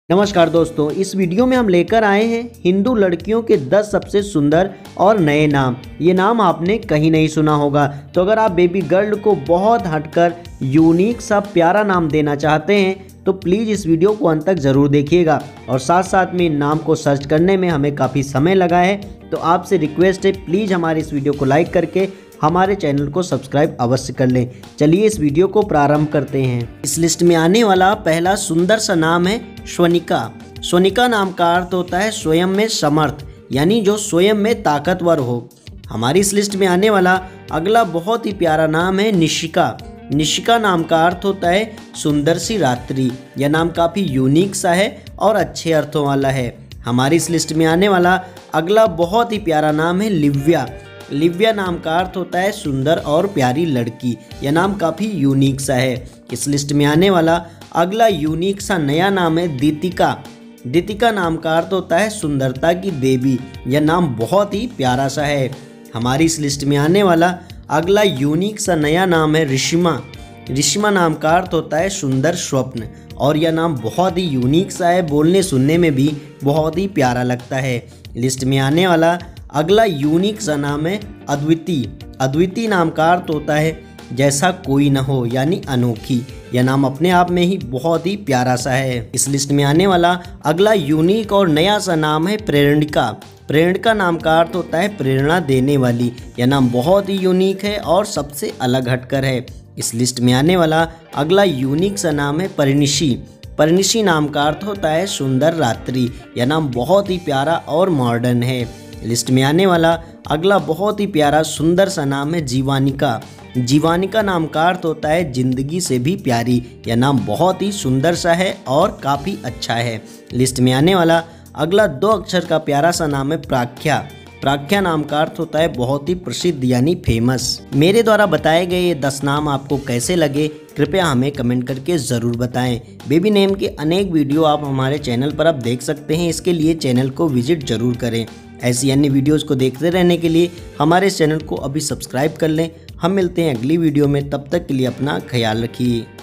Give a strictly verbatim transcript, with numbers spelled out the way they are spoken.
नमस्कार दोस्तों, इस वीडियो में हम लेकर आए हैं हिंदू लड़कियों के दस सबसे सुंदर और नए नाम। ये नाम आपने कहीं नहीं सुना होगा। तो अगर आप बेबी गर्ल को बहुत हटकर यूनिक सा प्यारा नाम देना चाहते हैं तो प्लीज़ इस वीडियो को अंत तक ज़रूर देखिएगा। और साथ साथ में इन नाम को सर्च करने में हमें काफ़ी समय लगा है, तो आपसे रिक्वेस्ट है प्लीज़ हमारे इस वीडियो को लाइक करके हमारे चैनल को सब्सक्राइब अवश्य कर लें। चलिए इस वीडियो को प्रारंभ करते हैं। इस लिस्ट में आने वाला पहला सुंदर सा नाम है स्वनिका। स्वनिका नाम का अर्थ होता है स्वयं में समर्थ, यानी जो स्वयं में ताकतवर हो। हमारी इस लिस्ट में आने वाला अगला बहुत ही प्यारा नाम है निशिका। निशिका नाम का अर्थ होता है सुंदर सी रात्रि। यह नाम काफ़ी यूनिक सा है और अच्छे अर्थों वाला है। हमारी इस लिस्ट में आने वाला अगला बहुत ही प्यारा नाम है लिव्या। लिव्या नाम का अर्थ होता है सुंदर और प्यारी लड़की। यह नाम काफ़ी यूनिक सा है। इस लिस्ट में आने वाला अगला यूनिक सा नया नाम है दीतिका। दीतिका नाम का अर्थ होता है सुंदरता की देवी। यह नाम बहुत ही प्यारा सा है। हमारी इस लिस्ट में आने वाला अगला यूनिक सा नया नाम है ऋषिमा। ऋषिमा नाम का अर्थ होता है सुंदर स्वप्न, और यह नाम बहुत ही यूनिक सा है। बोलने सुनने में भी बहुत ही प्यारा लगता है। लिस्ट में आने वाला अगला यूनिक सा नाम है अद्वितीय। अद्वितीय नाम का अर्थ होता है जैसा कोई न हो, यानी अनोखी। यह नाम अपने आप में ही बहुत ही प्यारा सा है। इस लिस्ट में आने वाला अगला यूनिक और नया सा नाम है प्रेरणिका। प्रेरणिका नाम का अर्थ होता है प्रेरणा देने वाली। यह नाम बहुत ही यूनिक है और सबसे अलग हटकर है। इस लिस्ट में आने वाला अगला यूनिक सा नाम है परिनिशी। परिनिशी नाम का अर्थ होता है सुंदर रात्रि। यह नाम बहुत ही प्यारा और मॉडर्न है। लिस्ट में आने वाला अगला बहुत ही प्यारा सुंदर सा नाम है जीवानिका। जीवानिका नाम का अर्थ होता है जिंदगी से भी प्यारी। यह नाम बहुत ही सुंदर सा है और काफ़ी अच्छा है। लिस्ट में आने वाला अगला दो अक्षर का प्यारा सा नाम है प्राख्या। प्राख्या नाम का अर्थ होता है बहुत ही प्रसिद्ध, यानी फेमस। मेरे द्वारा बताए गए ये दस नाम आपको कैसे लगे, कृपया हमें कमेंट करके ज़रूर बताएं। बेबी नेम के अनेक वीडियो आप हमारे चैनल पर आप देख सकते हैं। इसके लिए चैनल को विजिट जरूर करें। ऐसी अन्य वीडियोस को देखते रहने के लिए हमारे चैनल को अभी सब्सक्राइब कर लें। हम मिलते हैं अगली वीडियो में, तब तक के लिए अपना ख्याल रखिए।